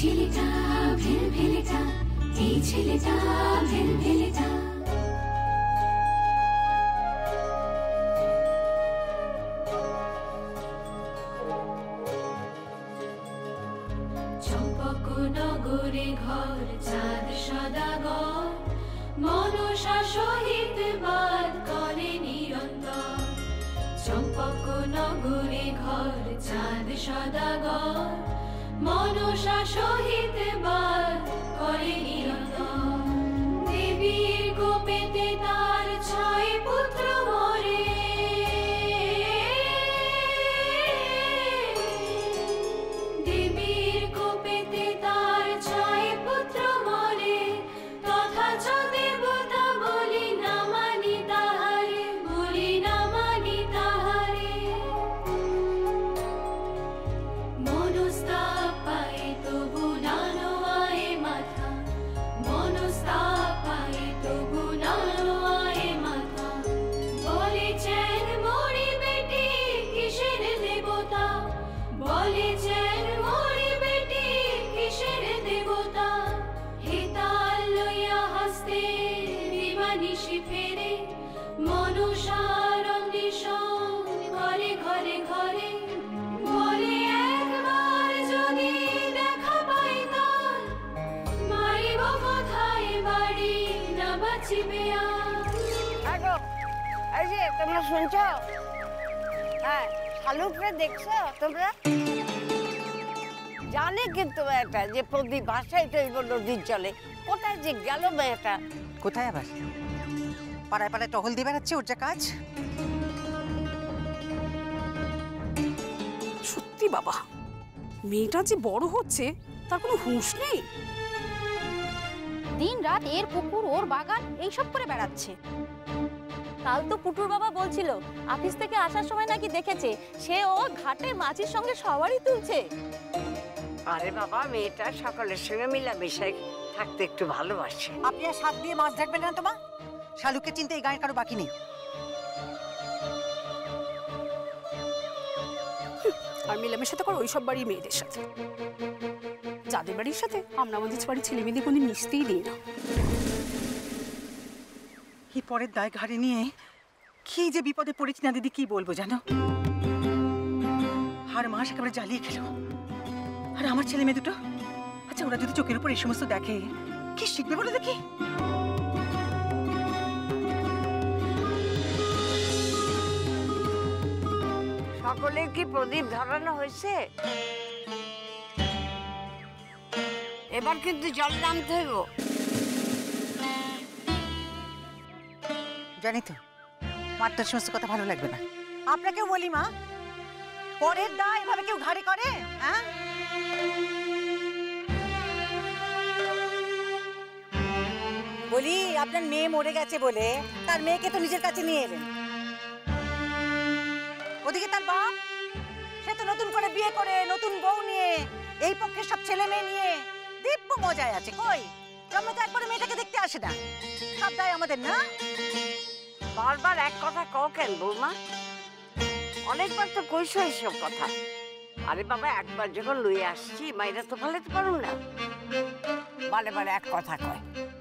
ছেলেটা ভেলভেলেটা, এই ছেলেটা ভেলভেলেটা। চম্পকনগরে ঘর, চাঁদ সদাগর, মনসা সহিত বাদ করে নিরন্তর। চম্পকনগরে ঘর, চাঁদ সদাগর, মনসা সহিত বাদ করে নিরন্তর। দেবীর কোপেতে তার 6 পুত্র মরে, দেবীর কোপেতে তার 6 পুত্র মরে। তথাচ দেবতা বলি না মানি তাহারে, বলি না মানি তাহারে। মনস্তাপ পায়ে তবু নানো আয়ে মাথা, মনস্তাপ পায়ে তবু নানো আয়ে মাথা। বলেছেন মরি বেটি কিসের দেবতা, বলেছেন মরি বেটি কিসের দেবতা। হেতাল লইয়া হস্তে দিবানিশি ফেরে, মনসার অন্বেষণ ঘরে ঘরে ঘরে। বলে একবার যদি দেখা পাই তার, মারিব কোথায় বাড়ি না বাঁচিবে আর। এই যে তোমরা শুনছো? হ্যাঁ, শালুকরে দেখছো তোমরা? জানে কিন্তু একটা যে প্রদীপ ভাষায় তৈব নদীর জলে। কোথায় যে গেল মেয়েটা? কোথায় আবার? পাড়ায় পাড়ায় টহল দিয়ে বেড়াচ্ছে, ওর যা কাজ। সত্যি বাবা, মেয়েটা যে বড় হচ্ছে তার কোনো হুঁশ নেই। দিন রাত এর পুকুর ওর বাগান এইসব করে বেড়াচ্ছে। কাল তো পুটুর বাবা বলছিল অফিস থেকে আসার সময় নাকি দেখেছে সে ও ঘাটে মাছির সঙ্গে সবারই তুলছে। আরে বাবা, মেয়েটা সকলের সঙ্গে মিলামিশাই থাকতে একটু ভালোবাসে। আপনি আর সাত দিয়ে মাছ দেখবেন না তোমা? শালুককে চিনতে এই গায়ের কারো বাকি নেই। আর মেলামেশা তো করে ওইসব বাড়ির মেয়েদের সাথে, যাদের বাড়ির সাথে আমরা আমাদের বাড়ির ছেলে মেয়েদের কোনো মিশতেই দিই না। কি পরের দায় ঘাড়ে নিয়ে কি যে বিপদে পড়েছি না দিদি, কি বলবো জানো? হার মাস একেবারে জ্বালিয়ে খেলো। আর আমার ছেলে মেয়ে দুটো, আচ্ছা ওরা যদি চোখের উপর এই সমস্ত দেখে কি শিখবে বলে দেখি? সকলের কি প্রদীপ ধরানো হয়েছে? এবার কিন্তু জল নামতে হইব। জানি তো মারটার সমস্ত কথা ভালো লাগবে না। আপনাকেও বলি মা, পরের দায় এভাবে কেউ ঘাড়ে করে? হ্যাঁ, বলি আপনার মেয়ে মরে গেছে বলে তার মেয়েকে তো নিজের কাছে নিয়ে এলেন। ওদিকে তার বাপ, সে তো নতুন করে বিয়ে করে নতুন বউ নিয়ে এই পক্ষে সব ছেলে মেয়ে নিয়ে দিব্য মজায় আছে। কই জন্ম তো একবারে মেয়েটাকে দেখতে আসে না। সব দায় আমাদের না? বারবার এক কথা কও কেন বৌমা? অনেকবার তো কইছো এইসব কথা। আরে বাবা, একবার যখন লইয়ে আসছি মাইরা তো ফেলাতে পারুম না। বারে বারে এক কথা কয়।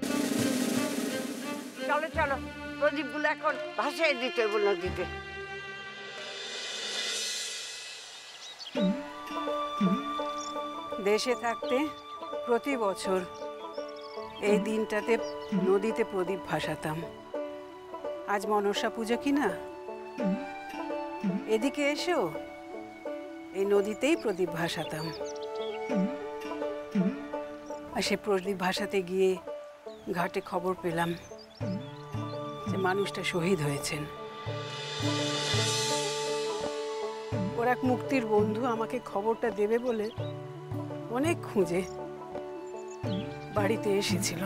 চলো চলো, প্রদীপগুলো এখন ভাসাই দিতে হইব নদীতে। দেশে থাকতে প্রতি বছর এই দিনটাতে নদীতে প্রদীপ ভাসাতাম। আজ মনসা পুজো কিনা, এদিকে এসেও এই নদীতেই প্রদীপ ভাসাতাম। আর সে প্রদীপ ভাসাতে গিয়ে ঘাটে খবর পেলাম যে মানুষটা শহীদ হয়েছেন। ওর এক মুক্তির বন্ধু আমাকে খবরটা দেবে বলে অনেক খুঁজে বাড়িতে এসেছিল।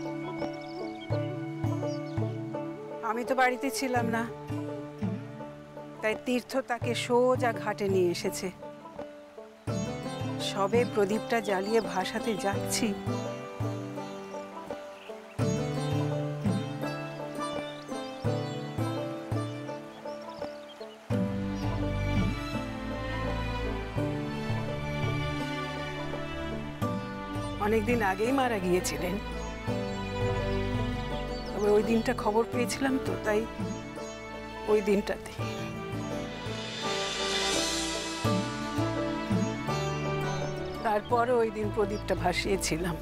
আমি তো বাড়িতে ছিলাম না, তাই তীর্থ তাকে সোজা ঘাটে নিয়ে এসেছে। সবে প্রদীপটা জ্বালিয়ে ভাসাতে যাচ্ছি, অনেকদিন আগেই মারা গিয়েছিলেন। তবে ওই দিনটা খবর পেয়েছিলাম তো, তাই ওই দিনটাতে। তারপরে ওই দিন প্রদীপটা ভাসিয়েছিলাম।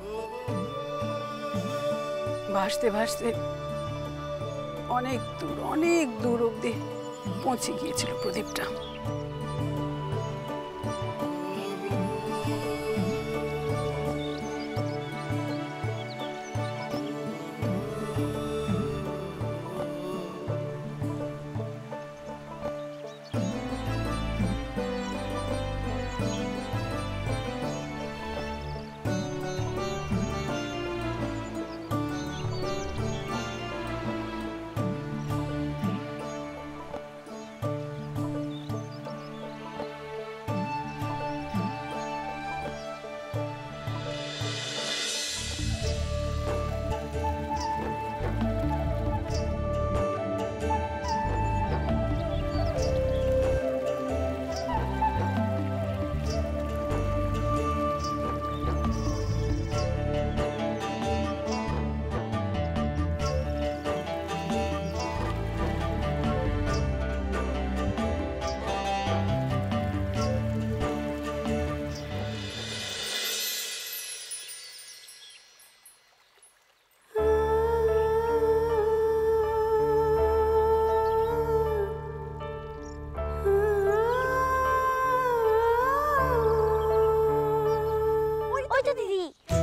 ভাসতে ভাসতে অনেক দূর অব্দি পৌঁছে গিয়েছিল প্রদীপটা। ওই তো দিদি।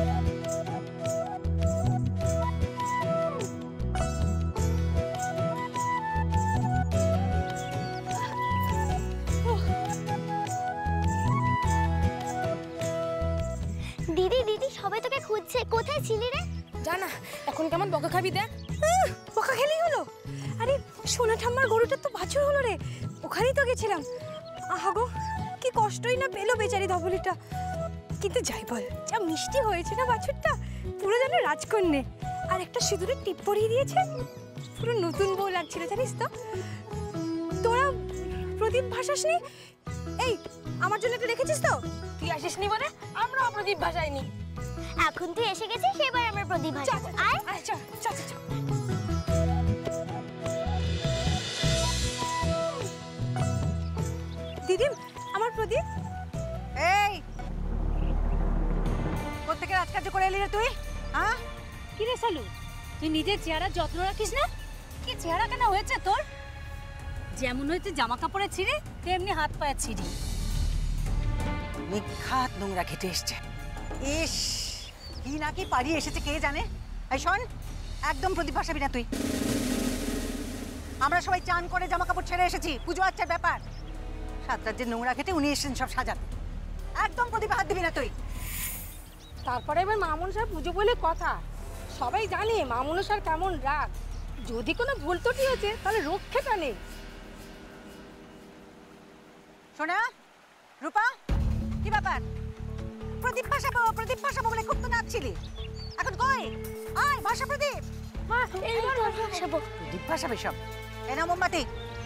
দিদি দিদি সবাই তোকে খুঁজছে, কোথায় ছিলি রে? জানা এখন কেমন বকা খাবি দেখ। বকা খেলেই হলো? আরে সোনা ঠাম্মার গরুটা তো বাছুর হলো রে, ওখানেই তো গেছিলাম। আহাগো কি কষ্টই না পেলো বেচারি ধবলিটা। কিন্তু যাই বল, যা মিষ্টি হয়েছে না বাছুরটা, পুরো যেন রাজকন্যে। আর একটা সিঁদুরের টিপ পরিয়ে দিয়েছে, পুরো নতুন বউ লাগছিল জানিস তো। তোরা প্রদীপ ভাসাসনি? এই আমার জন্য একটু রেখেছিস তো? তুই আসিসনি বলে আমরাও প্রদীপ ভাসাইনি। এখন তুই এসে গেছিস, এবার আমার প্রদীপ ভাসাবো। আয় আচ্ছা চল চল চল। দিদি আমার প্রদীপ। এই কোত্থেকে রাজকার্য করে এলি রে তুই? হ্যাঁ কি রে সালু, তুই নিজের চেহারার যত্ন রাখিস না? কি চেহারা কেন হয়েছে তোর? যেমন হয়েছে জামা কাপড়ের ছিঁড়ে, তেমনি হাত পায়ের ছিঁড়ি। নিখাত নোংরা ঘেটে এসছে। ইস কি না কি পাড়িয়ে এসেছে কে জানে। এই শোন, একদম প্রদীপ ভাসাবি না তুই। আমরা সবাই চান করে জামা কাপড় ছেড়ে এসেছি, পুজো আচ্ছার ব্যাপার। সাত রাজ্যের নোংরা ঘেটে উনি এসেছেন সব সাজাতে। একদম প্রদীপে হাত দিবি না তুই। তারপরে এবার মা মনসার পুজো বলে কথা, সবাই জানে মা মনসার কেমন রাগ। যদি কোনো ভুল ত্রুটি হয়েছে তাহলে রক্ষেটা নেই। শোনা রূপা, কি ব্যাপার? প্রদীপ ভাসাবো বলে খুব তো নাচছিলি, এখন কই? আয় ভাসা প্রদীপ। মা এইবার ভাসাবো। প্রদীপ ভাসাবে সব। এনা মোমবাতি,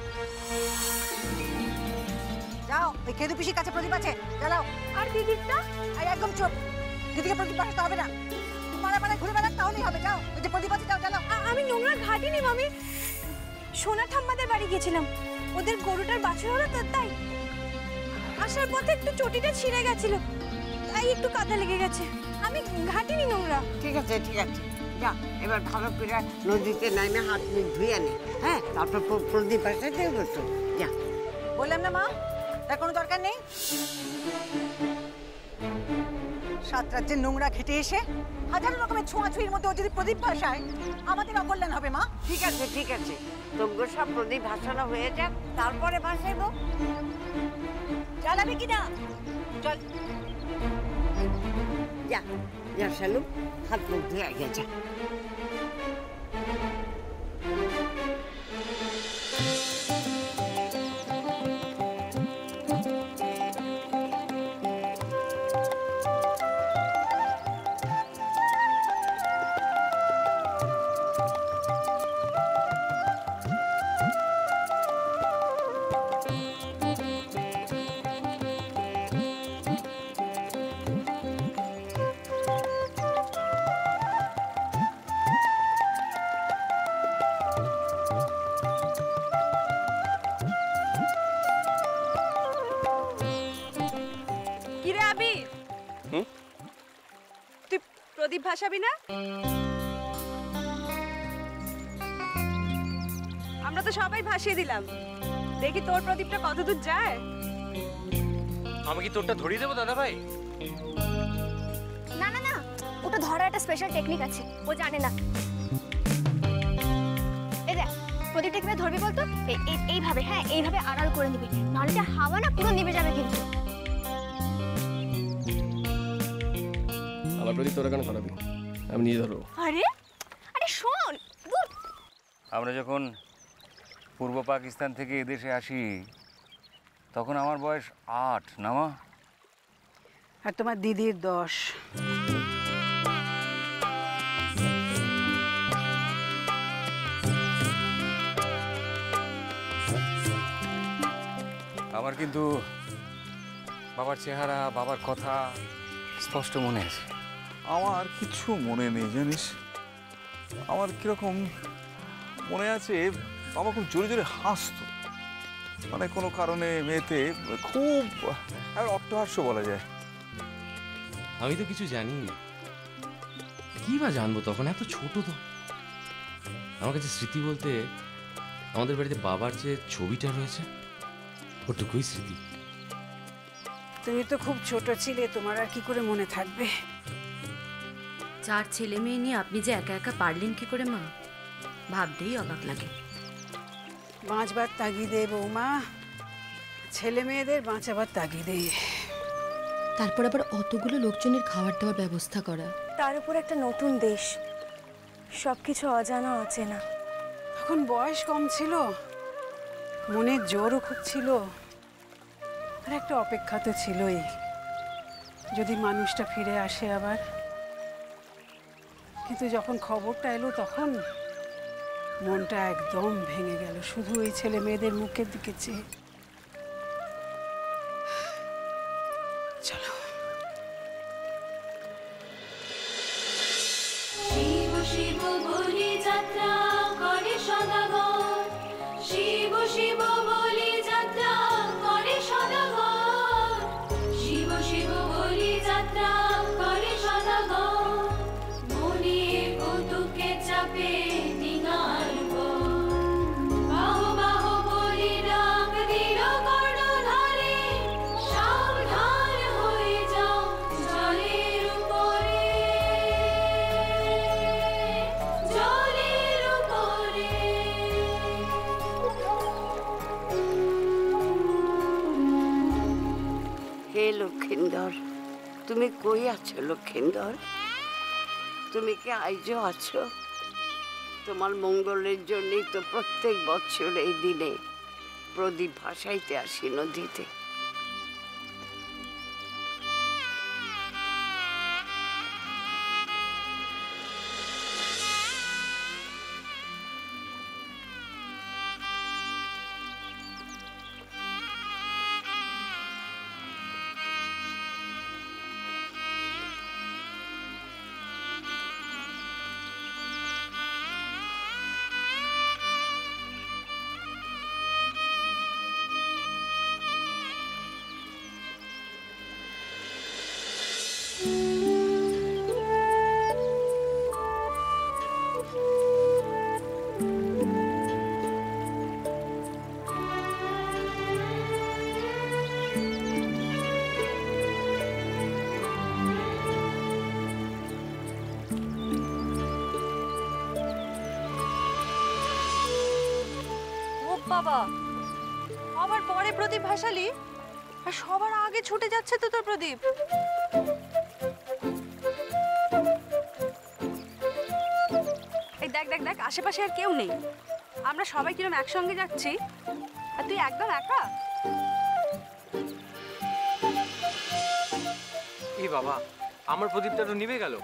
যাও ওই খেদু পিসির কাছে প্রদীপ আছে, জ্বালাও। আর দিদিরটা? আর একদম চুপ, দিদিকে প্রদীপ ভাসাতে হবে না। পাড়ায় ঘুরে বেড়াক তাহলেই হবে, যাও ওই যে প্রদীপ আছে যাও জ্বালাও। আমি নোংরা ঘাটিনি মামি, সোনা ঠাম্মাদের বাড়ি গেছিলাম, ওদের গরুটার বাছুর হলো তো, তাই আসার পথে একটু চটিটা ছিঁড়ে গেছিল, তাই একটু কাদা লেগে গেছে। আমি ঘাটিনি নোংরা। ঠিক আছে যা, এবার ভালো করে নদীতে নামে হাত মুখ ধুয়ে আনে। হ্যাঁ, তারপর প্রদীপ ভাসাতে বসো। যা বললাম না মা, তার কোনো দরকার নেই। সাত রাজ্যের নোংরা ঘেটে এসে হাজারো রকমের ছোঁয়াছুঁয়ির মধ্যে ও যদি প্রদীপ ভাসায়, আমাদের অকল্যাণ হবে মা। ঠিক আছে তোমরা সব প্রদীপ ভাসানো হয়ে যাক, তারপরে ভাসাইবো। জ্বালাবে কিনা? চল যা শালু, হাত মুখ ধুয়ে আগে যা। তুই প্রদীপ ভাসাবি না? আমরা তো সবাই ভাসিয়ে দিলাম, দেখি তোর প্রদীপটা কতদূর যায়। আমি কি তোরটা ধরিয়ে দেবো দাদা ভাই? না না না, ওটা ধরার একটা স্পেশাল টেকনিক আছে, ও জানে না। এই দেখ প্রদীপটা কিভাবে ধরবি বলতো? এইভাবে, হ্যাঁ এইভাবে আড়াল করে নিবি, নাহলে যে হাওয়া না পুরো নিভে যাবে কিন্তু। আমার প্রদীপ তোরা কেন ধরাবি? আমি নিজে ধরবো। আরে আরে শোন, আমরা যখন পূর্ব পাকিস্তান থেকে এদেশে আসি তখন আমার বয়স 8 না মা? আর তোমার দিদির 10। আমার কিন্তু বাবার চেহারা, বাবার কথা স্পষ্ট মনে আছে। আমার কিছু মনে নেই জানিস। আমার কিরকম মনে আছে, বাবা খুব জোরে জোরে হাসতো, মানে কোনো কারণে মেয়েতে খুব অট্টহাস্য বলা যায়। আমি তো কিছু জানি না, কি বা জানবো তখন, এত ছোট তো। আমার কাছে স্মৃতি বলতে আমাদের বাড়িতে বাবার যে ছবিটা রয়েছে ওটুকুই স্মৃতি। তুমি তো খুব ছোট ছিলে, তোমার আর কি করে মনে থাকবে? 4 ছেলে মেয়ে নিয়ে আপনি যে একা একা পারলেন কি করে মা, ভাবতেই অবাক লাগে। বাঁচবার তাগিদে বৌমা, ছেলে মেয়েদের বাঁচাবার তাগিদে। তারপর আবার অতগুলো লোকজনের খাবার দাবার ব্যবস্থা করা, তার উপর একটা নতুন দেশ, সবকিছু অজানা অচেনা। তখন বয়স কম ছিল, মনের জোরও খুব ছিল, আর একটা অপেক্ষা তো ছিলই, যদি মানুষটা ফিরে আসে আবার। কিন্তু যখন খবরটা এলো তখন মনটা একদম ভেঙে গেল, শুধু ওই ছেলে মেয়েদের মুখের দিকে চেয়ে। চলো। শিব শিব বলি যাত্রা করে সদাগর, শিব শিব বলি যাত্রা করে সদাগর, শিব শিব বলি যাত্রা করে সদাগর, মনে কৌতুকে চাপে নিগার গর, বাহু বাহু বলি ডাক দিল কর্ণধারে, সাবধান হয়ে যাও জলের উপরে, জলের উপরে। হে লক্ষিন্দর, তুমি কই আছো লক্ষিন্দর? তুমি কি আইজও আছো? তোমার মঙ্গলের জন্যই তো প্রত্যেক বছর এই দিনে প্রদীপ ভাসাইতে আসি নদীতে। বাবা, আবার পরে প্রদীপ ভাসালি, আর সবার আগে ছুটে যাচ্ছে তো তোর প্রদীপ। এই দেখ দেখ দেখ, আশেপাশে আর কেউ নেই, আমরা সবাই কিরম একসঙ্গে যাচ্ছি, আর তুই একদম একা। এই বাবা, আমার প্রদীপটা তো নিভে গেল।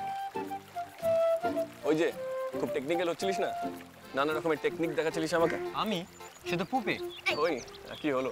ওই যে খুব টেকনিক্যাল হচ্ছিলিস না, নানা রকমের টেকনিক দেখাচ্ছিলিস আমাকে। আমি? সে তো পুপে। ওই কি হলো?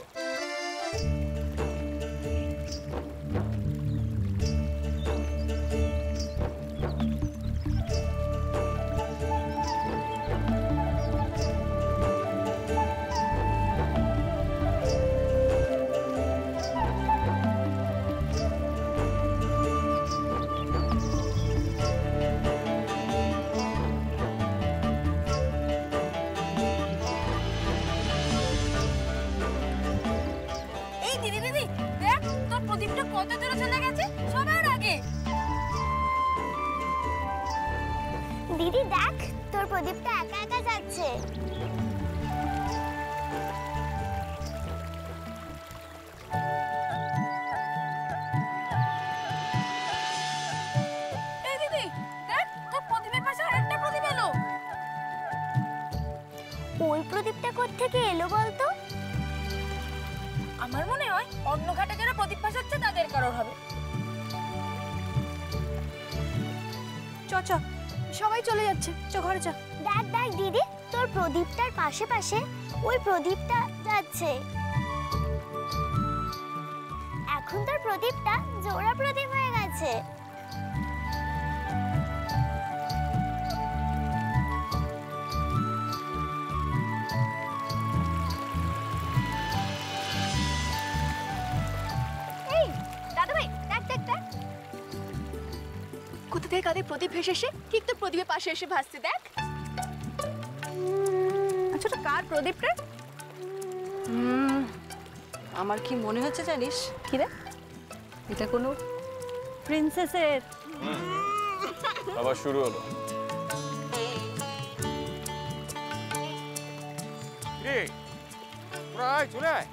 দিদি দেখ, তোর প্রদীপটা একা একা যাচ্ছে। এই দিদি দেখ, তোর প্রদীপের পাশে আরেকটা প্রদীপ এলো। ওই প্রদীপটা কোত্থেকে এলো বলতো? আমার মনে হয় অন্য ঘাটে যারা প্রদীপ ভাসাচ্ছে তাদের কারোর হবে। চ সবাই চলে যাচ্ছে, চ ঘরে চ। দেখ দেখ দিদি, তোর প্রদীপটার পাশে পাশে ওই প্রদীপটা যাচ্ছে। এখন তোর প্রদীপটা জোড়া প্রদীপ হয়ে গেছে। এই দাদা ভাই, দেখ দেখ দেখ, কোথা থেকে কাদের প্রদীপ ভেসে এসে ঠিক তোর প্রদীপের পাশে এসে ভাসছে। দেখ, আচ্ছা তো কার প্রদীপটা? আমার কি মনে হচ্ছে জানিস? কি রে? এটা কোনো প্রিন্সেসের। আবার শুরু হলো। রে প্রায় চলে আয়।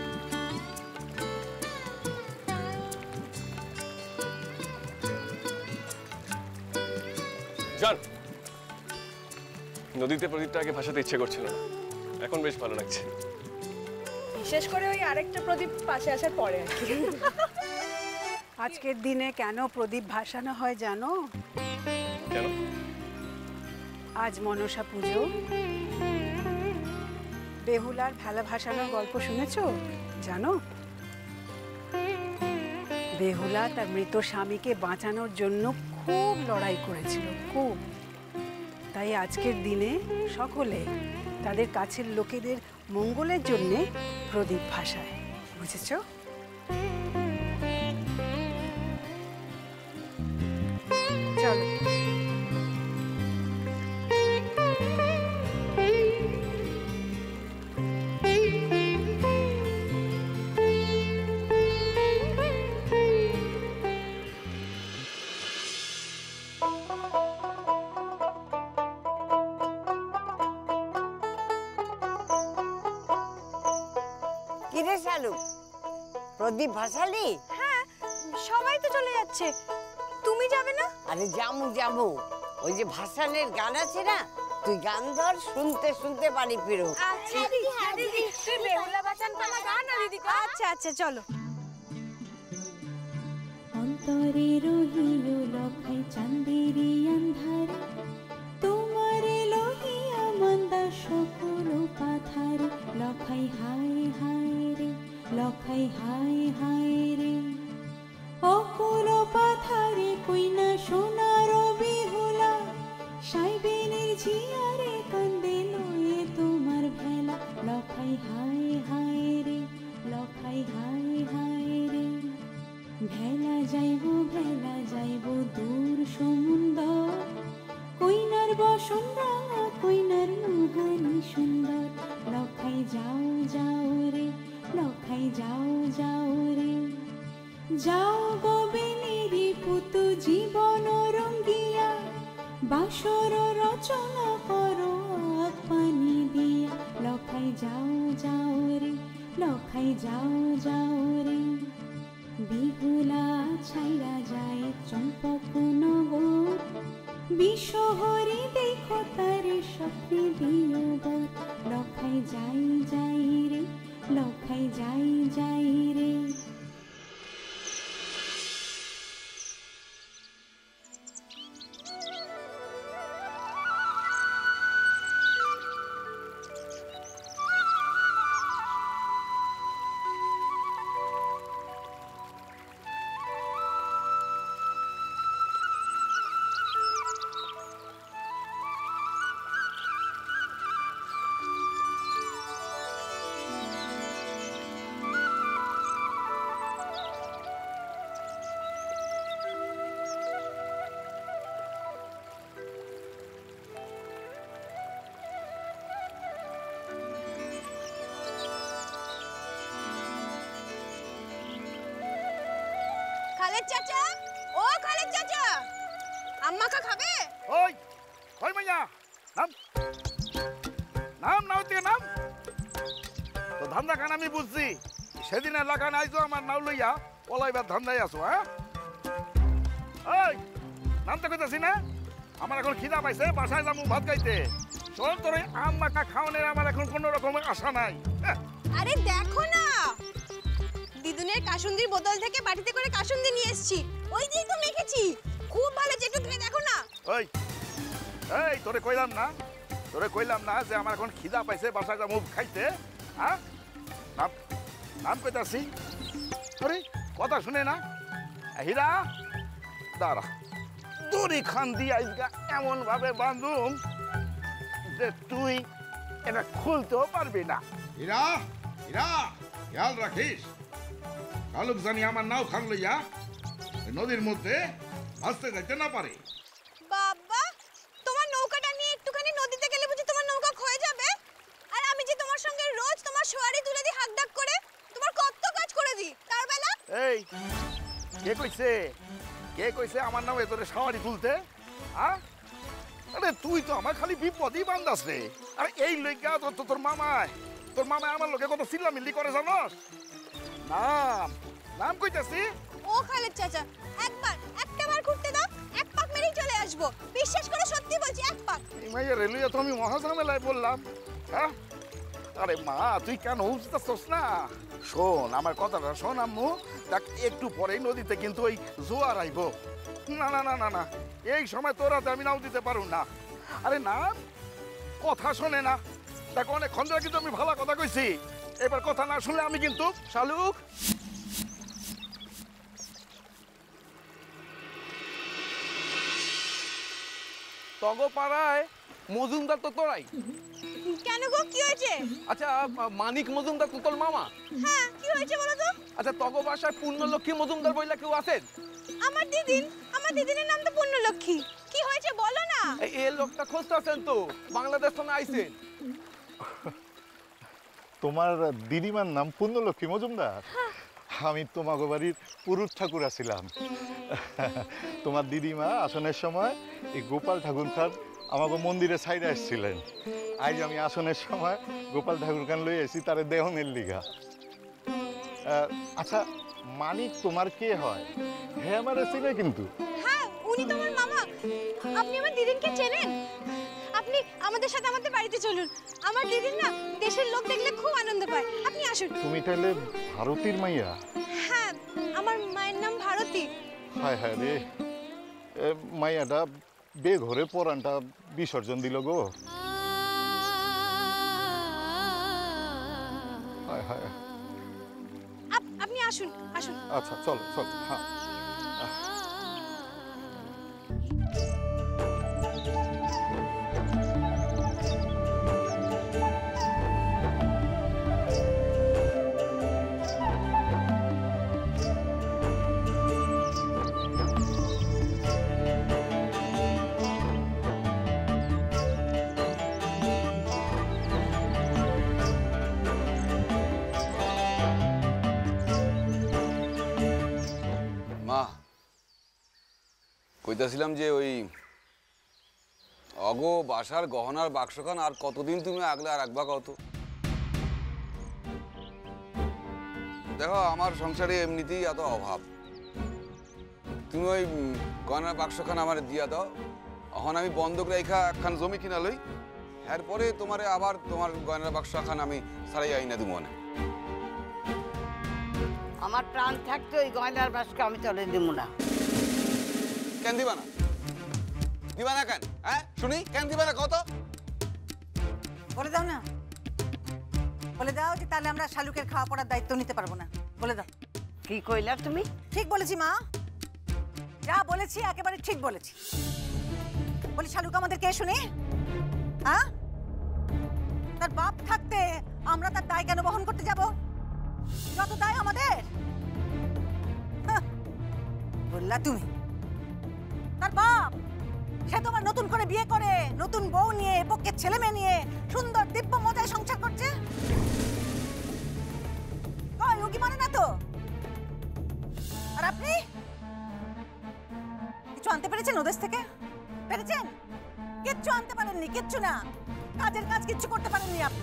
জান, নদীতে প্রদীপটা আগে ভাসাতে ইচ্ছে করছিল না, এখন বেশ ভালো লাগছে। বিশেষ করে ওই আরেকটা প্রদীপ পাশে আসার পরে আর কি। আজকের দিনে কেন প্রদীপ ভাসানো হয় জানো? কেন? আজ মনসা পুজো। বেহুলার ভেলা ভাসানোর গল্প শুনেছো? জানো, বেহুলা তার মৃত স্বামীকে বাঁচানোর জন্য খুব লড়াই করেছিল, খুব। তাই আজকের দিনে সকলে তাদের কাছের লোকেদের মঙ্গলের জন্য প্রদীপ ভাসায়, বুঝেছো? চলো। কিরে শালু, প্রদীপ ভাসালি? হ্যাঁ, সবাই তো চলে যাচ্ছে, তুমি যাবে না? আরে যাবো যাবো, ওই যে ভাসানের গান আছে না, তুই গান ধর, শুনতে শুনতে বাড়ি ফিরো। আচ্ছা দিদি, হ্যাঁ দিদি, তুই বেহুলা ভাসান পালা গান না দিদি। আচ্ছা আচ্ছা চলো। অন্তরে রহিল লখাই চাঁদেরি আন্ধার, তোমারে লহিয়া মন্দা সকল পাথার। লখাই হায় হায় রে, লখাই হায় হায় রে, অকুল পাথারে কইনা সোনার বিহুলা। সাইবেনের ঝিয়ারে কান্দে লয়ে তোমার ভেলা। লখাই হায় হায় রে, লখাই হায় হায় রে, ভেলা যাইব দূর সমুন্দর। কইনার বসন রাঙা, কইনার মুহানি সুন্দর। লখাই যাও যাও রে, লখাই যাও যাও রে, যাও গোবিনীরি পুত জীবন রঙ্গিয়া। বাসর রচনা করো আগ পানি দিয়া। লখাই যাও যাও রে, লখাই যাও যাও রে, বিহুলা ছাইরা যায় চম্পক নগর। বিশ্বহরি দেখো তারে স্বপ্নে বিয়োগর। লখাই যাই যাই রে, লখাই যাই যাই রে। খালেদ চাচা, ও খালেদ চাচা, আম্মা কা খাবে? ওই ওই মাইয়া নাম নাম নাও থেকে নাম তো ধান্দা খান আমি বুঝছি সেদিনের লাগান আইছো আমার নাও লইয়া ওলাইবার ধান্দায় আছো হ্যাঁ ওই নামতে কইতাছি না আমার এখন খিদা পাইছে বাসায় যাবো ভাত খাইতে শোন তোর ওই আম মাখা খাওয়ানোর আমার এখন কোনো রকমের আশা নাই আরে দেখো না দিদুনের কাসুন্দির বোতল থেকে বাটিতে করে কাসুন্দি নিয়ে এসেছি ওই দিন তো মেখেছি খুব ভালো একটু তুমি দেখো না ওই এই তোরে কইলাম না যে আমার এখন খিদা পাইছে বাসায় যাবো খাইতে হ্যাঁ নাম নাম কইতাছি আরে কথা শুনে না হীরা দাঁড়া দড়ি খান দিয়ে আজকে এমন ভাবে বাঁধুম যে তুই এটা খুলতেও পারবি না হীরা হীরা খেয়াল রাখিস কালুক জানি আমার নাও খান লইয়া নদীর মধ্যে ভাসতে যাইতে না পারে বাবা তোমার নৌকাটা নিয়ে একটুখানি নদীতে গেলে বুঝি তোমার নৌকা ক্ষয়ে যাবে আর আমি যে তোমার সঙ্গে রোজ তোমার সোয়ারি তুলে দিই হাক ডাক করে তোমার কত কাজ করে দিই তার বেলা এই কে কইছে আমার নামে তোরে সাওয়ারি তুলতে হ্যাঁ আরে তুই তো আমার খালি বিপদই বান্দাস রে আরে এই লইগা তোর মামায় আমার লোকে কত চিল্লামিল্লি করে জানোস নাম কইতাছি ও খালেদ চাচা একটাবার ঘুরতে দাও এক পাক মেরেই চলে আসবো বিশ্বাস করে সত্যি বলছি এক পাক এই মাইয়া রেলুয়া তো আমি মহাঝামেলায় বললাম হ্যাঁ আরে মা তুই কেন উঠতেছস না শোন আমার কথাটা শোন আম্মু দেখ একটু পরেই নদীতে কিন্তু ওই জোয়ার আইব না এই সময় তোরাতে আমি নাও দিতে পারুম না আরে না কথা শোনে না দেখ অনেকক্ষণ ধরে কিন্তু আমি ভালো কথা কইছি এবার কথা না শুনলে আমি কিন্তু শালুক তগো পাড়ায় মজুমদার তো তোরাই কেন গো কি হয়েছে আচ্ছা মানিক মজুমদার তো তোর মামা হ্যাঁ কি হয়েছে বলো তো আচ্ছা তগো বাসায় পূর্ণলক্ষ্মী মজুমদার বইলা কেউ আছেন আমার দিদিনের নাম তো পূর্ণলক্ষ্মী কি হয়েছে বলো না এই লোকটা খুঁজতেছেন তো বাংলাদেশ থেকে আইছেন তোমার দিদিমার নাম পূর্ণলক্ষ্মী মজুমদার আমি তোমাকে বাড়ির পুরুষ ঠাকুর আছিলাম তোমার দিদিমা আসনের সময় এই গোপাল ঠাকুর খান আমাকে মন্দিরে সাইডে আসছিলেন আজ আমি আসনের সময় গোপাল ঠাকুর খান লই এসি তারে দেহনের লিগা আচ্ছা মানিক তোমার কে হয় হ্যাঁ আমার চিনে কিন্তু হ্যাঁ উনি তো আমার মামা আপনি আমার দিদিনকে চেনেন আপনি আমাদের সাথে আমাদের বাড়িতে চলুন আমার দিদিন না দেশের লোক দেখলে খুব আনন্দ পায় আপনি আসুন তুমি তাহলে ভারতীর মাইয়া হ্যাঁ আমার মায়ের নাম ভারতী হায় হায় রে মাইয়াটা বেঘরে পরানটা বিসর্জন দিল গো হায় হায় আপনি আসুন আচ্ছা চলো হ্যাঁ কইতাছিলাম যে ওই অগো বাসার গহনার বাক্সখান আর কতদিন তুমি আগলে আর রাখবা কত দেখো আমার সংসারে এমনিতেই এত অভাব তুমি ওই গহনার বাক্সখান আমার দিয়া দাও এখন আমি বন্ধক রেখা একখান জমি কিনা লই এরপরে তোমারে আবার তোমার গয়নার বাক্সখান আমি সারাই আইনা দিব না আমার প্রাণ থাকতে ওই গয়নার বাক্স আমি চলে দিব না কেন দিবা না কেন হ্যাঁ শুনি কেন দিবা না কত বলে দাও না বলে দাও যে তাহলে আমরা শালুকের খাওয়া পড়ার দায়িত্ব নিতে পারবো না বলে দাও কি কইলা তুমি ঠিক বলেছি মা যা বলেছি একেবারে ঠিক বলেছি বলি শালুক আমাদের কে শুনি হ্যাঁ তার বাপ থাকতে আমরা তার দায় কেন বহন করতে যাব যত দায় আমাদের বললা তুমি তার বাপ সে তোমার নতুন করে বিয়ে করে নতুন বউ নিয়ে পক্ষের ছেলে মেয়ে নিয়ে সুন্দর দিব্য মজায় সংসার করছে কই ও কি মানে না তো আর আপনি কিছু আনতে পেরেছেন ওদেশ থেকে পেরেছেন কিচ্ছু আনতে পারেননি, কিচ্ছু না। কাজের কাজ কিচ্ছু করতে পারেননি আপনি।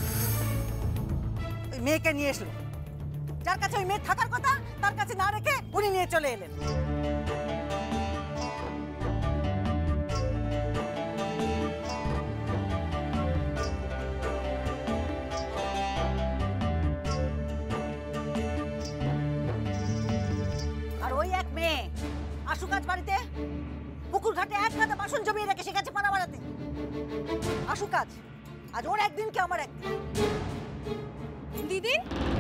ওই মেয়েকে নিয়ে এসলো, যার কাছে ওই মেয়ে থাকার কথা তার কাছে না রেখে উনি নিয়ে চলে এলেন। আর ওই এক মেয়ে আশু কাজ বাড়িতে পুকুর ঘাটে এক গাদা বাসন জমিয়ে রেখে সে গেছে পানা বাড়াতে। আশু কাজ আজ ওর একদিন কি আমার একদিন। দিদি